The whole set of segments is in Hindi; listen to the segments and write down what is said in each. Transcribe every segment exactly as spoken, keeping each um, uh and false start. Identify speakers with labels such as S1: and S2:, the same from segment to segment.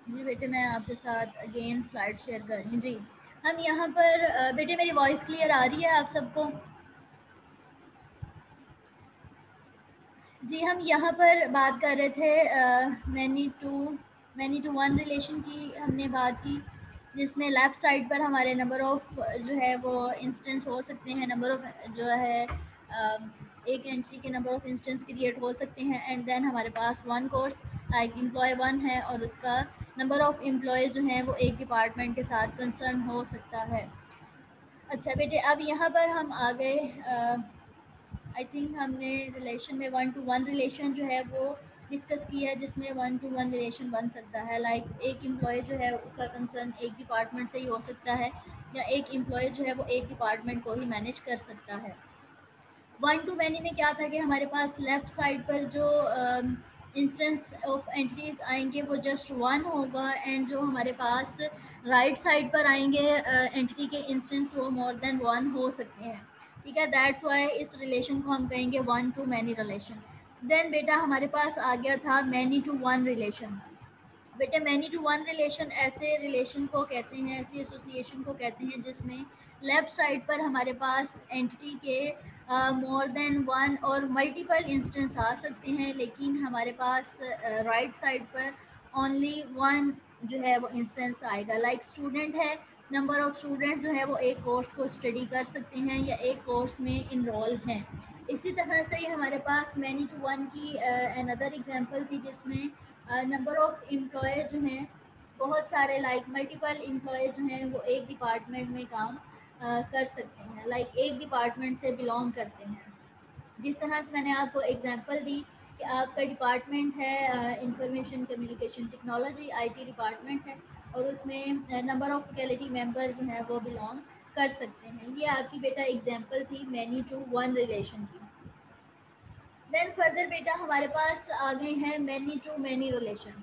S1: जी बेटे, मैं आपके साथ अगेन स्लाइड शेयर कर रही हूँ। जी, हम यहाँ पर अ, बेटे मेरी वॉइस क्लियर आ रही है आप सबको? जी, हम यहाँ पर बात कर रहे थे many to many to one relation की हमने बात की, जिसमें लेफ़्ट साइड पर हमारे नंबर ऑफ़ जो है वो इंस्टेंस हो सकते हैं, नंबर ऑफ़ जो है अ, एक एंटिटी के नंबर ऑफ़ इंस्टेंस क्रिएट हो सकते हैं। एंड देन हमारे पास one course like employee one है और उसका नंबर ऑफ़ एम्प्लॉय जो हैं वो एक डिपार्टमेंट के साथ कंसर्न हो सकता है। अच्छा बेटे, अब यहाँ पर हम आ गए, आई थिंक हमने रिलेशन में वन टू वन रिलेशन जो है वो डिस्कस किया है, जिसमें वन टू वन रिलेशन बन सकता है। लाइक like, एक एम्प्लॉय जो है उसका कंसर्न एक डिपार्टमेंट से ही हो सकता है, या एक एम्प्लॉय जो है वो एक डिपार्टमेंट को ही मैनेज कर सकता है। वन टू मैनी में क्या था कि हमारे पास लेफ़्ट साइड पर जो इंस्टेंस ऑफ एंटिटीज़ आएंगे वो जस्ट वन होगा, एंड जो हमारे पास राइट साइड पर आएंगे एंटिटी के इंस्टेंस वो मोर देन वन हो सकते हैं। ठीक है, दैट्स वाई इस रिलेशन को हम कहेंगे one to many relation. Then बेटा हमारे पास आ गया था मैनी टू वन रिलेशन। बेटे मैनी टू वन रिलेशन ऐसे रिलेशन को कहते हैं, ऐसी एसोसिएशन को कहते हैं जिसमें लेफ़्ट साइड पर हमारे पास एंटिटी के मोर देन वन और मल्टीपल इंस्टेंस आ सकते हैं, लेकिन हमारे पास राइट uh, साइड पर ओनली वन जो है वो इंस्टेंस आएगा। लाइक स्टूडेंट है, नंबर ऑफ़ स्टूडेंट्स जो है वो एक कोर्स को स्टडी कर सकते हैं या एक कोर्स में इनरोल हैं। इसी तरह से ही हमारे पास मैनी टू वन की अनदर एग्जांपल थी, जिसमें नंबर ऑफ़ एम्प्लॉय जो हैं बहुत सारे, लाइक मल्टीपल एम्प्लॉय जो हैं वो एक डिपार्टमेंट में काम uh, कर सकते हैं, लाइक like, एक डिपार्टमेंट से बिलोंग करते हैं। जिस तरह से मैंने आपको एग्जांपल दी कि आपका डिपार्टमेंट है information communication technology, IT department है, और उसमें नंबर ऑफ़ फैकल्टी मेंबर जो हैं वो बिलोंग कर सकते हैं। ये आपकी बेटा एग्जांपल थी मैनी टू वन रिलेशन की। देन फर्दर बेटा हमारे पास आ गए हैं मैनी टू मैनी रिलेशन।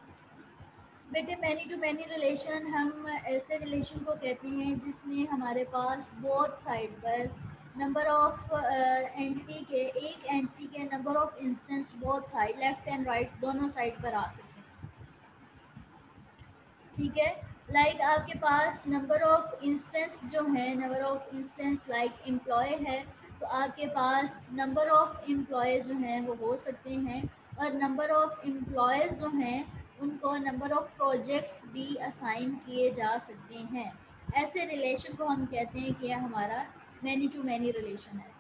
S1: बेटे मैनी टू मैनी रिलेशन हम ऐसे रिलेशन को कहते हैं जिसमें हमारे पास बोथ साइड पर नंबर ऑफ एंटिटी के एक एंटिटी के number of instance both side left and right दोनों साइड पर आ सकते हैं। ठीक है, लाइक like आपके पास नंबर ऑफ इंस्टेंस जो है, number of instance like employee है, तो आपके पास नंबर ऑफ एम्प्लॉय जो हैं वो हो सकते हैं, और नंबर ऑफ एम्प्लॉयज़ जो हैं उनको नंबर ऑफ प्रोजेक्ट्स भी असाइन किए जा सकते हैं। ऐसे रिलेशन को हम कहते हैं कि हमारा मैनी टू मैनी रिलेशन है।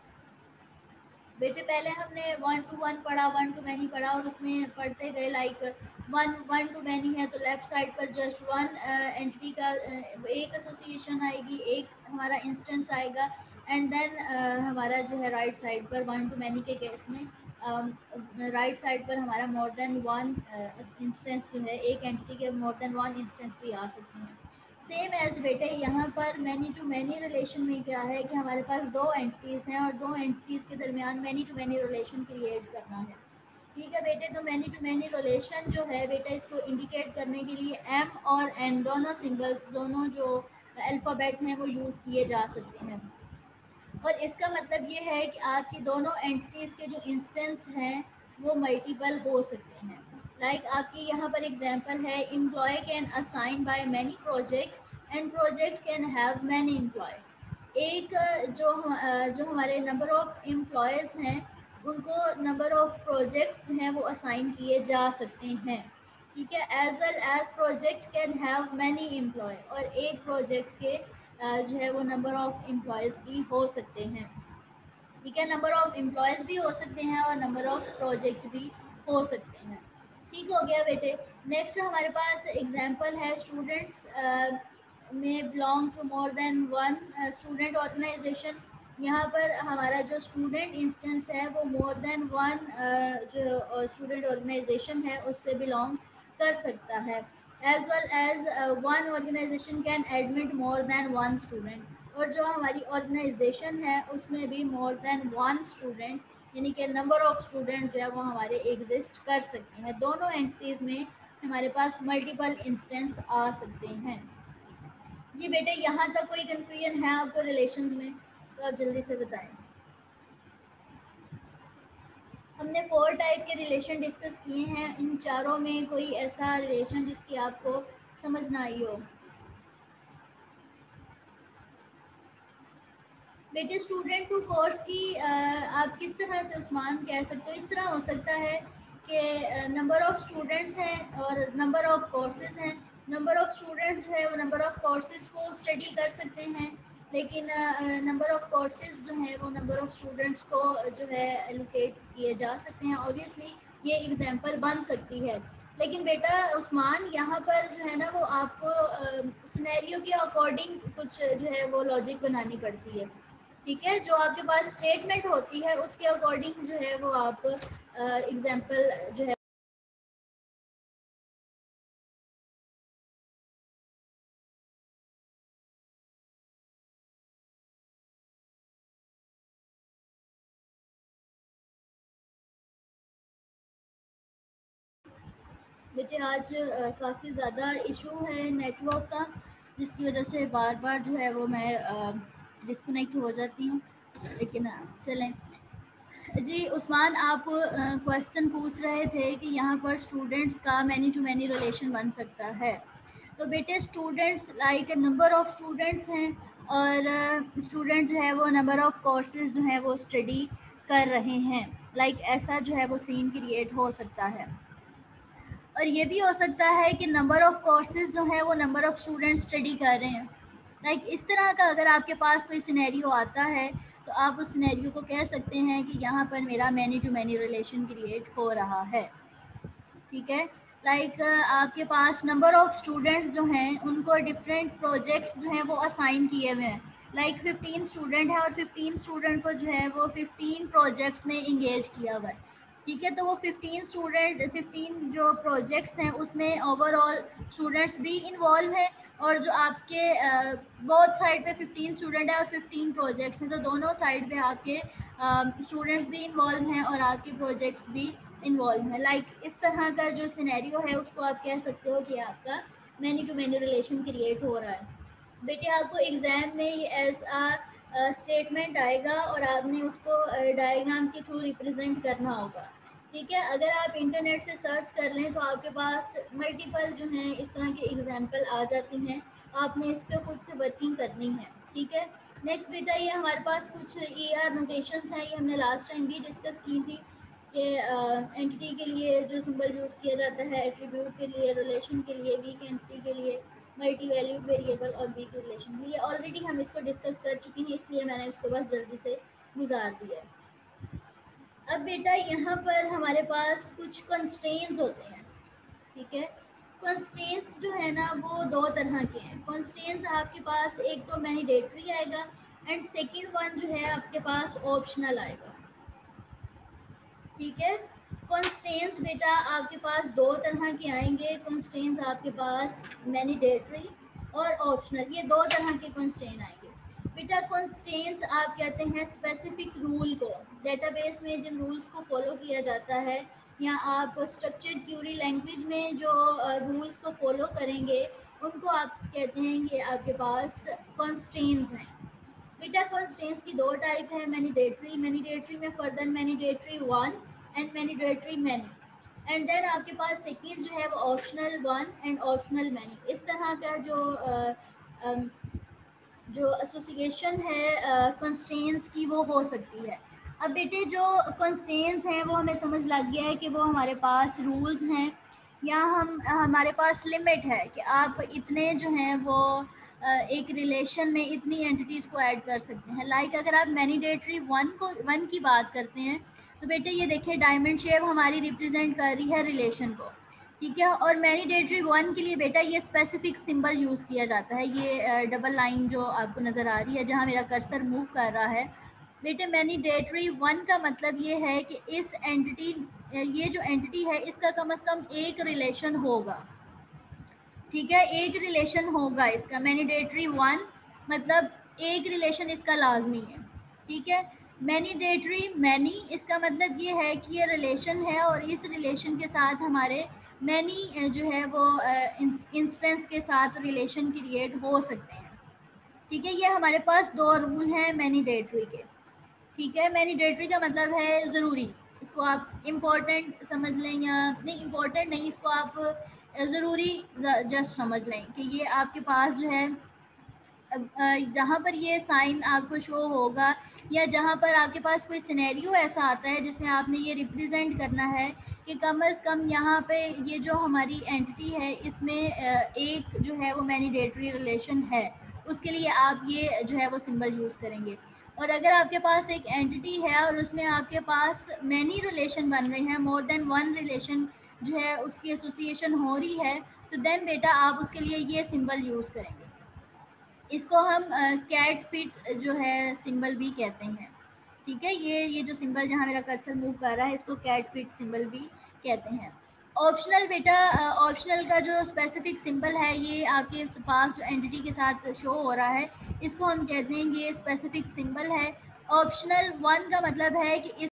S1: बेटे पहले हमने वन टू वन पढ़ा, वन टू मैनी पढ़ा, और उसमें पढ़ते गए like one one to many है तो लेफ्ट साइड पर जस्ट वन एंटिटी का uh, एक एसोसिएशन आएगी, एक हमारा इंस्टेंस आएगा, एंड देन uh, हमारा जो है राइट साइड पर वन टू मैनी के केस में राइट um, साइड पर हमारा मोर देन वन इंस्टेंस जो है, एक एंटिटी के मोर देन वन इंस्टेंस भी आ सकते हैं। सेम एज बेटे यहाँ पर मैनी टू मैनी रिलेशन में क्या है कि हमारे पास दो एंटिटीज़ हैं और दो एंटिटीज़ के दरमियान many to many relation create करना है। ठीक है बेटे, तो मैनी टू मैनी रिलेशन जो है बेटा, इसको इंडिकेट करने के लिए एम और एन दोनों सिंबल्स, दोनों जो अल्फ़ाबेट हैं वो यूज़ किए जा सकते हैं। और इसका मतलब ये है कि आपकी दोनों एंटिटीज़ के जो इंस्टेंस हैं वो मल्टीपल हो सकते हैं। लाइक like आपकी यहाँ पर एग्जांपल है, employee can assign by many project and project can have many employee. एक जो जो हमारे नंबर ऑफ एम्प्लॉयज़ हैं उनको नंबर ऑफ प्रोजेक्ट्स जो हैं वो असाइन किए जा सकते हैं। ठीक है, as well as project can have many employee, और एक प्रोजेक्ट के जो है वो नंबर ऑफ एम्प्लॉयज़ भी हो सकते हैं। ठीक है, नंबर ऑफ एम्प्लॉयज़ भी हो सकते हैं और नंबर ऑफ प्रोजेक्ट भी हो सकते हैं। ठीक हो गया बेटे। नेक्स्ट हमारे पास एग्जांपल है, स्टूडेंट्स में belong to more than one student organisation. यहाँ पर हमारा जो स्टूडेंट इंस्टेंस है वो मोर देन वन जो स्टूडेंट ऑर्गेनाइजेशन है उससे बिलोंग कर सकता है। As well as one organisation can admit more than one student, और जो हमारी ऑर्गेनाइजेशन है उसमें भी मोर देन वन स्टूडेंट, यानी कि नंबर ऑफ स्टूडेंट जो है वो हमारे एग्जिस्ट कर सकते हैं। दोनों एंटिटीज़ में हमारे पास मल्टीपल इंस्टेंस आ सकते हैं। जी बेटे, यहाँ तक कोई कन्फ्यूजन है आपको रिलेशंस में तो आप जल्दी से बताएं। हमने फोर टाइप के रिलेशन डिस्कस किए हैं। इन चारों में कोई ऐसा रिलेशन जिसकी आपको समझ ना आई हो? बेटे स्टूडेंट टू कोर्स की आ, आप किस तरह से उस्मान कह सकते हो? इस तरह हो सकता है कि नंबर ऑफ़ स्टूडेंट्स हैं और नंबर ऑफ़ कोर्सेज हैं। नंबर ऑफ़ स्टूडेंट्स जो है वो नंबर ऑफ़ कोर्सेज को स्टडी कर सकते हैं, लेकिन नंबर ऑफ़ कोर्सेज जो हैं वो नंबर ऑफ़ स्टूडेंट्स को जो है एलोकेट किए जा सकते हैं। ऑब्वियसली ये एग्जांपल बन सकती है, लेकिन बेटा उस्मान यहाँ पर जो है ना वो आपको सिनेरियो के अकॉर्डिंग कुछ जो है वो लॉजिक बनानी पड़ती है। ठीक है, जो आपके पास स्टेटमेंट होती है उसके अकॉर्डिंग जो है वो आप एग्जांपल जो है बेटे आज काफ़ी ज़्यादा इशू है नेटवर्क का, जिसकी वजह से बार बार जो है वो मैं डिस्कनेक्ट हो जाती हूँ, लेकिन चलें। जी उस्मान, आप क्वेश्चन पूछ रहे थे कि यहाँ पर स्टूडेंट्स का मैनी टू मैनी रिलेशन बन सकता है। तो बेटे students like number of students हैं और स्टूडेंट जो है वो नंबर ऑफ़ कोर्सेज जो है वो स्टडी कर रहे हैं। लाइक ऐसा जो है वो सीन क्रिएट हो सकता है। और ये भी हो सकता है कि नंबर ऑफ़ कोर्सेज जो है वो नंबर ऑफ़ स्टूडेंट्स स्टडी कर रहे हैं। लाइक इस तरह का अगर आपके पास कोई सिनेरियो आता है तो आप उस सिनेरियो को कह सकते हैं कि यहाँ पर मेरा many to many relation create हो रहा है। ठीक है, लाइक like, आपके पास नंबर ऑफ़ स्टूडेंट्स जो हैं उनको डिफरेंट प्रोजेक्ट्स जो हैं वो असाइन किए हुए हैं। लाइक फिफ्टीन स्टूडेंट है और फिफ्टीन स्टूडेंट को जो है वो फिफ्टीन प्रोजेक्ट्स में इंगेज किया हुआ है। ठीक है, तो वो फिफ्टीन स्टूडेंट फिफ्टीन जो प्रोजेक्ट्स हैं उसमें ओवरऑल स्टूडेंट्स भी इन्वॉल्व हैं, और जो आपके बोथ साइड पे फिफ्टीन स्टूडेंट है और फिफ्टीन प्रोजेक्ट्स हैं, तो दोनों साइड पे आपके स्टूडेंट्स भी इन्वॉल्व हैं और आपके प्रोजेक्ट्स भी इन्वॉल्व है। लाइक like, इस तरह का जो सिनेरियो है उसको आप कह सकते हो कि आपका many to many relation create हो रहा है। बेटे आपको एग्ज़ाम में ये एज आ स्टेटमेंट आएगा और आपने उसको डायग्राम के थ्रू रिप्रेजेंट करना होगा। ठीक है, अगर आप इंटरनेट से सर्च कर लें तो आपके पास मल्टीपल जो हैं इस तरह के एग्जाम्पल आ जाती हैं। आपने इस पर खुद से वर्किंग करनी है। ठीक है, नेक्स्ट बेटा ये हमारे पास कुछ ई आर नोटेशंस हैं, ये हमने लास्ट टाइम भी डिस्कस की थी कि एंटिटी के लिए जो सिंबल यूज़ किया जाता है, एट्रीब्यूट के लिए, रिलेशन के लिए, वीक एंटिटी के लिए, मल्टी वैल्यू वेरिएबल और वीक रिलेशन के लिए। ऑलरेडी हम इसको डिस्कस कर चुके हैं, इसलिए मैंने इसको बस जल्दी से गुजार दिया है। अब बेटा यहाँ पर हमारे पास कुछ कंस्ट्रेंट्स होते हैं। ठीक है, कंस्ट्रेंट्स जो है ना वो दो तरह के हैं। कंस्ट्रेंट्स आपके पास एक तो मैंडेटरी आएगा एंड सेकंड वन जो है आपके पास ऑप्शनल आएगा। ठीक है, कंस्ट्रेंट्स बेटा आपके पास दो तरह के आएंगे। कंस्ट्रेंट्स आपके पास मैंडेटरी और ऑप्शनल, ये दो तरह के कंस्ट्रेंट आएंगे। बेटा कंस्ट्रेंट्स आप कहते हैं स्पेसिफिक रूल को, डेटाबेस में जिन रूल्स को फॉलो किया जाता है, या आप स्ट्रक्चर्ड क्यूरी लैंग्वेज में जो रूल्स को फॉलो करेंगे उनको आप कहते हैं कि आपके पास कंस्ट्रेंट्स हैं। बेटा कंस्ट्रेंट्स की दो टाइप है, मैंडेटरी मैंडेटरी में further mandatory one and mandatory many, and then आपके पास सेकंड जो है वो optional one and optional many. इस तरह का जो आ, आ, जो एसोसिएशन है कंस्ट्रेंट्स की वो हो सकती है। अब बेटे जो कंस्ट्रेंट्स हैं वो हमें समझ लग गया है कि वो हमारे पास रूल्स हैं, या हम हमारे पास लिमिट है कि आप इतने जो हैं वो एक रिलेशन में इतनी एंटिटीज़ को ऐड कर सकते हैं। लाइक like अगर आप मैंडेटरी वन को वन की बात करते हैं तो बेटे ये देखिए डायमंड शेप हमारी रिप्रेजेंट कर रही है रिलेशन को। ठीक है, और मैंडेटरी वन के लिए बेटा ये स्पेसिफिक सिंबल यूज़ किया जाता है। ये डबल लाइन जो आपको नज़र आ रही है जहाँ मेरा कर्सर मूव कर रहा है, बेटे मैंडेटरी वन का मतलब ये है कि इस एंटिटी ये जो एंटिटी है इसका कम से कम एक रिलेशन होगा। ठीक है, एक रिलेशन होगा इसका। मैंडेटरी वन मतलब एक रिलेशन इसका लाजमी है। ठीक है, मैंडेटरी मैनी इसका मतलब ये है कि ये रिलेशन है और इस रिलेशन के साथ हमारे मैनी जो है वो इंस्टेंस के साथ रिलेशन क्रिएट हो सकते हैं। ठीक है, ये हमारे पास दो रूल हैं मैंडेटरी के। ठीक है, मैंडेटरी का मतलब है ज़रूरी, इसको आप इम्पोर्टेंट समझ लें या नहीं, इम्पोर्टेंट नहीं, इसको आप ज़रूरी जस्ट समझ लें कि ये आपके पास जो है जहाँ पर ये साइन आपको शो होगा या जहाँ पर आपके पास कोई सिनेरियो ऐसा आता है जिसमें आपने ये रिप्रेजेंट करना है कि कम अज़ कम यहाँ पे ये जो हमारी एंटिटी है इसमें एक जो है वो मैनिडेटरी रिलेशन है, उसके लिए आप ये जो है वो सिंबल यूज़ करेंगे। और अगर आपके पास एक एंटिटी है और उसमें आपके पास मैनी रिलेशन बन रहे हैं, मोर देन वन रिलेशन जो है उसकी एसोसिएशन हो रही है, तो देन बेटा आप उसके लिए ये सिंबल यूज़ करेंगे। इसको हम कैट फिट जो है सिंबल भी कहते हैं। ठीक है, ये ये जो सिंबल जहाँ मेरा कर्सर मूव कर रहा है इसको कैट फिट सिंबल भी कहते हैं। ऑप्शनल बेटा, ऑप्शनल का जो स्पेसिफिक सिंबल है ये आपके पास जो एंटिटी के साथ शो हो रहा है इसको हम कहते हैं ये स्पेसिफिक सिंबल है। ऑप्शनल वन का मतलब है कि इस